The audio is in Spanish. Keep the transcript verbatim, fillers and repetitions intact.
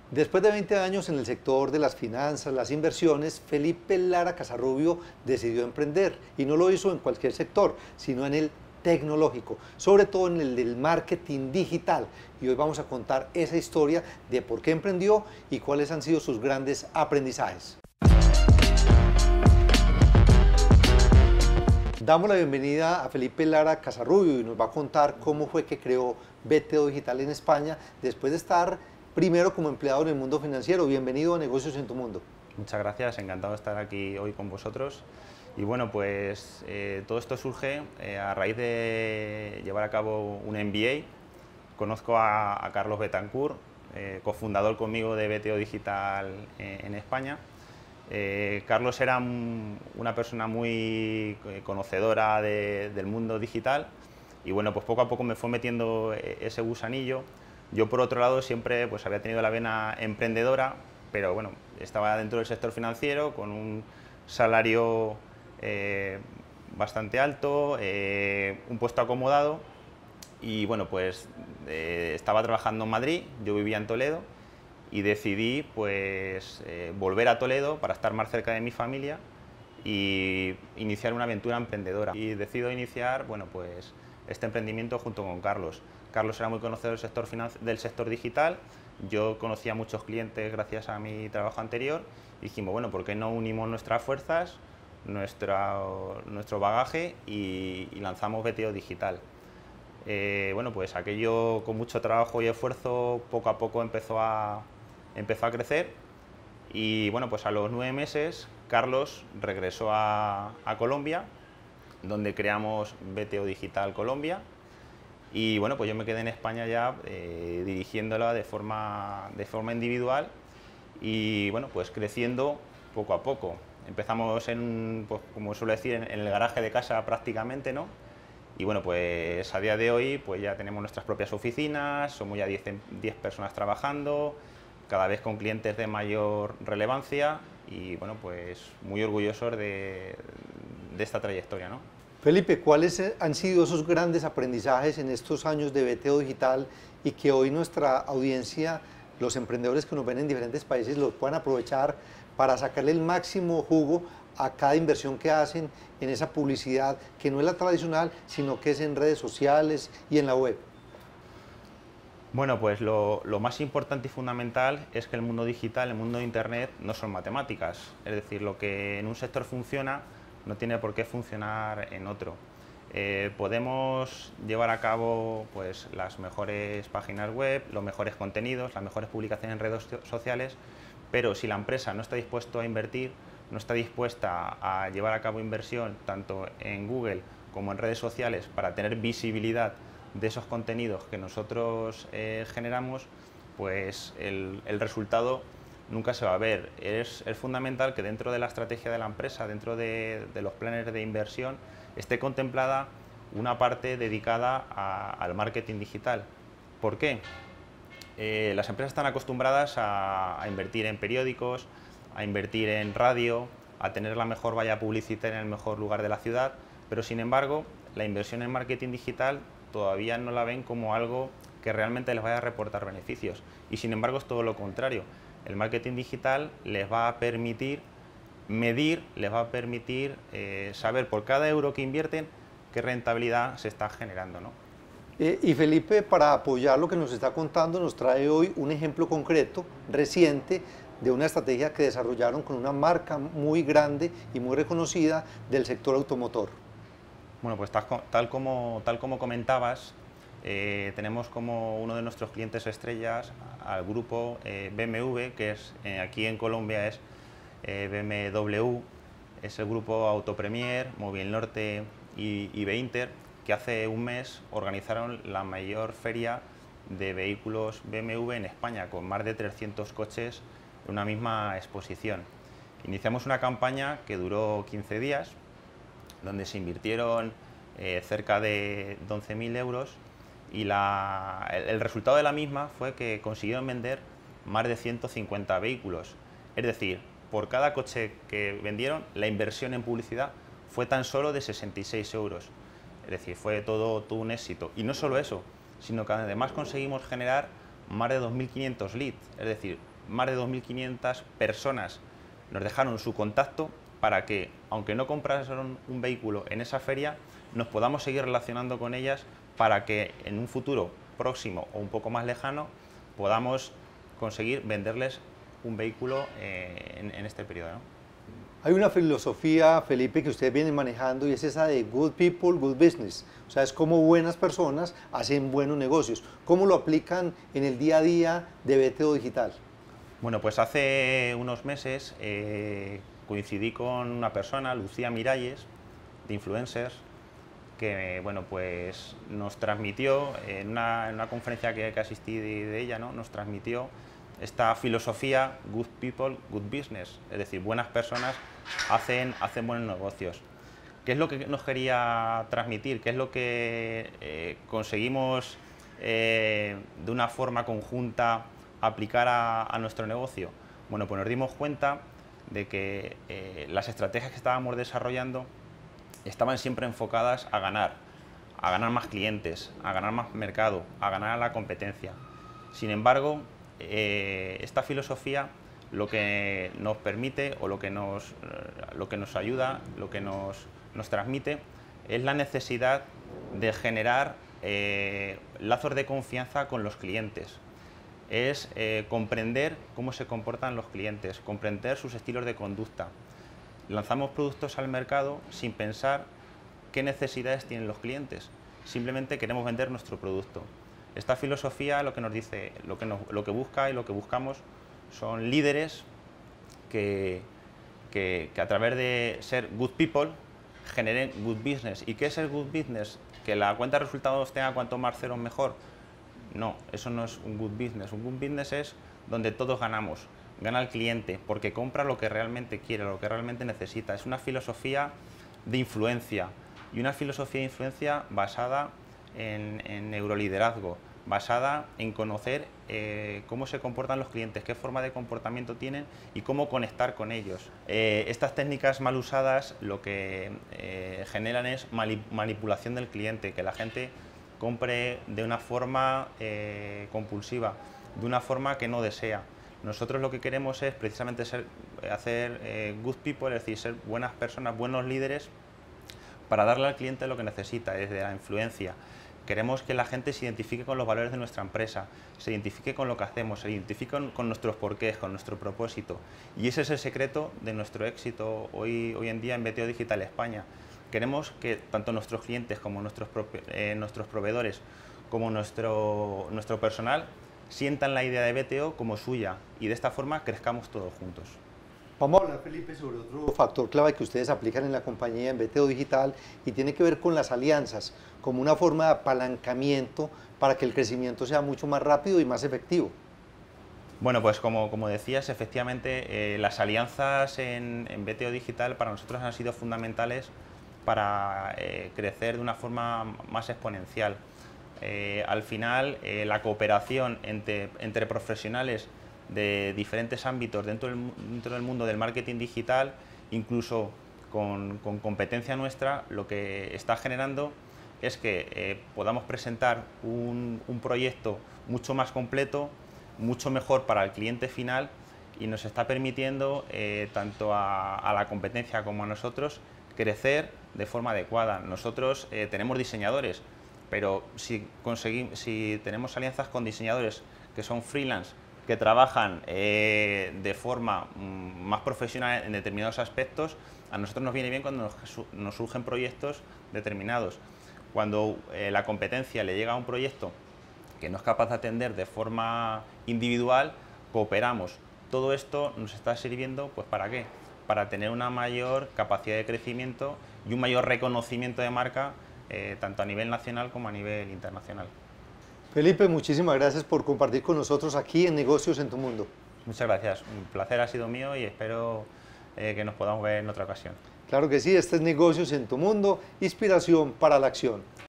Después de veinte años en el sector de las finanzas, las inversiones, Felipe Lara Casarrubio decidió emprender y no lo hizo en cualquier sector, sino en el tecnológico, sobre todo en el del marketing digital. Y hoy vamos a contar esa historia de por qué emprendió y cuáles han sido sus grandes aprendizajes. Damos la bienvenida a Felipe Lara Casarrubio y nos va a contar cómo fue que creó B T O Digital en España después de estar primero como empleado en el mundo financiero. Bienvenido a Negocios en tu Mundo. Muchas gracias, encantado de estar aquí hoy con vosotros. Y bueno, pues eh, todo esto surge eh, a raíz de llevar a cabo un M B A. Conozco a, a Carlos Betancourt, eh, cofundador conmigo de B T O Digital eh, en España. Eh, Carlos era un, una persona muy conocedora de, del mundo digital y bueno, pues poco a poco me fue metiendo ese gusanillo. Yo por otro lado siempre pues había tenido la vena emprendedora, pero bueno, estaba dentro del sector financiero con un salario eh, bastante alto, eh, un puesto acomodado y bueno, pues eh, estaba trabajando en Madrid, yo vivía en Toledo y decidí pues eh, volver a Toledo para estar más cerca de mi familia y iniciar una aventura emprendedora. Y decido iniciar bueno, pues, este emprendimiento junto con Carlos. Carlos era muy conocedor del sector, del sector digital, yo conocía a muchos clientes gracias a mi trabajo anterior y dijimos, bueno, ¿por qué no unimos nuestras fuerzas, nuestra, nuestro bagaje y, y lanzamos B T O Digital? Eh, bueno, pues aquello con mucho trabajo y esfuerzo poco a poco empezó a, empezó a crecer y bueno, pues a los nueve meses Carlos regresó a, a Colombia, donde creamos B T O Digital Colombia. Y bueno, pues yo me quedé en España ya eh, dirigiéndola de forma, de forma individual y bueno, pues creciendo poco a poco. Empezamos en, pues, como suelo decir, en, en el garaje de casa prácticamente, ¿no? Y bueno, pues a día de hoy pues ya tenemos nuestras propias oficinas, somos ya diez personas trabajando, cada vez con clientes de mayor relevancia y bueno, pues muy orgullosos de, de esta trayectoria, ¿no? Felipe, ¿cuáles han sido esos grandes aprendizajes en estos años de B T O Digital y que hoy nuestra audiencia, los emprendedores que nos ven en diferentes países, los puedan aprovechar para sacarle el máximo jugo a cada inversión que hacen en esa publicidad que no es la tradicional, sino que es en redes sociales y en la web? Bueno, pues lo, lo más importante y fundamental es que el mundo digital, el mundo de Internet, no son matemáticas. Es decir, lo que en un sector funciona no tiene por qué funcionar en otro. Eh, podemos llevar a cabo pues, las mejores páginas web, los mejores contenidos, las mejores publicaciones en redes sociales, pero si la empresa no está dispuesta a invertir, no está dispuesta a llevar a cabo inversión tanto en Google como en redes sociales para tener visibilidad de esos contenidos que nosotros eh, generamos, pues el, el resultado nunca se va a ver. Es, es fundamental que dentro de la estrategia de la empresa, dentro de, de los planes de inversión, esté contemplada una parte dedicada a, al marketing digital. ¿Por qué? Eh, las empresas están acostumbradas a, a invertir en periódicos, a invertir en radio, a tener la mejor valla publicitaria en el mejor lugar de la ciudad, pero sin embargo la inversión en marketing digital todavía no la ven como algo que realmente les vaya a reportar beneficios y sin embargo es todo lo contrario. El marketing digital les va a permitir medir, les va a permitir eh, saber por cada euro que invierten qué rentabilidad se está generando, ¿no? Eh, y Felipe, para apoyar lo que nos está contando, nos trae hoy un ejemplo concreto, reciente, de una estrategia que desarrollaron con una marca muy grande y muy reconocida del sector automotor. Bueno, pues tal, tal, como, tal como comentabas, eh, tenemos como uno de nuestros clientes estrellas al grupo eh, B M W, que es eh, aquí en Colombia es eh, B M W, es el grupo Autopremier, Mobil Norte y, y Beinter, que hace un mes organizaron la mayor feria de vehículos B M W en España, con más de trescientos coches en una misma exposición. Iniciamos una campaña que duró quince días, donde se invirtieron eh, cerca de once mil euros y la, el, el resultado de la misma fue que consiguieron vender más de ciento cincuenta vehículos. Es decir, por cada coche que vendieron, la inversión en publicidad fue tan solo de sesenta y seis euros. Es decir, fue todo, todo un éxito. Y no solo eso, sino que además conseguimos generar más de dos mil quinientos leads, es decir, más de dos mil quinientas personas nos dejaron su contacto para que, aunque no comprasen un vehículo en esa feria, nos podamos seguir relacionando con ellas para que en un futuro próximo o un poco más lejano podamos conseguir venderles un vehículo eh, en, en este periodo, ¿no? Hay una filosofía, Felipe, que ustedes vienen manejando y es esa de good people, good business. O sea, es como buenas personas hacen buenos negocios. ¿Cómo lo aplican en el día a día de B T O Digital? Bueno, pues hace unos meses eh, coincidí con una persona, Lucía Miralles, de Influencers, que bueno, pues nos transmitió, en una, en una conferencia que, que asistí de, de ella, ¿no? Nos transmitió esta filosofía good people, good business, es decir, buenas personas hacen, hacen buenos negocios. ¿Qué es lo que nos quería transmitir? ¿Qué es lo que eh, conseguimos eh, de una forma conjunta aplicar a, a nuestro negocio? Bueno, pues nos dimos cuenta de que eh, las estrategias que estábamos desarrollando estaban siempre enfocadas a ganar, a ganar más clientes, a ganar más mercado, a ganar a la competencia. Sin embargo, eh, esta filosofía lo que nos permite o lo que nos, lo que nos ayuda, lo que nos, nos transmite es la necesidad de generar eh, lazos de confianza con los clientes. Es eh, comprender cómo se comportan los clientes, comprender sus estilos de conducta. Lanzamos productos al mercado sin pensar qué necesidades tienen los clientes. Simplemente queremos vender nuestro producto. Esta filosofía lo que nos dice, lo que, nos, lo que busca y lo que buscamos son líderes que, que, que a través de ser good people generen good business. ¿Y qué es el good business? ¿Que la cuenta de resultados tenga cuanto más ceros mejor? No, eso no es un good business. Un good business es donde todos ganamos. Gana el cliente porque compra lo que realmente quiere, lo que realmente necesita. Es una filosofía de influencia y una filosofía de influencia basada en, en neuroliderazgo, basada en conocer eh, cómo se comportan los clientes, qué forma de comportamiento tienen y cómo conectar con ellos. Eh, estas técnicas mal usadas lo que eh, generan es manipulación del cliente, que la gente compre de una forma eh, compulsiva, de una forma que no desea. Nosotros lo que queremos es precisamente ser, hacer eh, good people, es decir, ser buenas personas, buenos líderes para darle al cliente lo que necesita, desde la influencia. Queremos que la gente se identifique con los valores de nuestra empresa, se identifique con lo que hacemos, se identifique con, con nuestros porqués, con nuestro propósito. Y ese es el secreto de nuestro éxito hoy, hoy en día en B T O Digital España. Queremos que tanto nuestros clientes como nuestros, eh, nuestros proveedores, como nuestro, nuestro personal, sientan la idea de B T O como suya y de esta forma crezcamos todos juntos. Vamos a hablar, Felipe, sobre otro factor clave que ustedes aplican en la compañía en B T O Digital y tiene que ver con las alianzas, como una forma de apalancamiento para que el crecimiento sea mucho más rápido y más efectivo. Bueno, pues como, como decías, efectivamente eh, las alianzas en, en B T O Digital para nosotros han sido fundamentales para eh, crecer de una forma más exponencial. Eh, al final, eh, la cooperación entre, entre profesionales de diferentes ámbitos dentro del, dentro del mundo del marketing digital, incluso con, con competencia nuestra, lo que está generando es que eh, podamos presentar un, un proyecto mucho más completo, mucho mejor para el cliente final y nos está permitiendo eh, tanto a, a la competencia como a nosotros crecer de forma adecuada. Nosotros eh, tenemos diseñadores, pero si, conseguimos, si tenemos alianzas con diseñadores que son freelance, que trabajan eh, de forma mm, más profesional en determinados aspectos, a nosotros nos viene bien cuando nos, nos surgen proyectos determinados. Cuando eh, la competencia le llega a un proyecto que no es capaz de atender de forma individual, cooperamos. Todo esto nos está sirviendo, pues ¿para qué? Para tener una mayor capacidad de crecimiento y un mayor reconocimiento de marca, eh, tanto a nivel nacional como a nivel internacional. Felipe, muchísimas gracias por compartir con nosotros aquí en Negocios en tu Mundo. Muchas gracias, un placer ha sido mío y espero eh, que nos podamos ver en otra ocasión. Claro que sí, este es Negocios en tu Mundo, inspiración para la acción.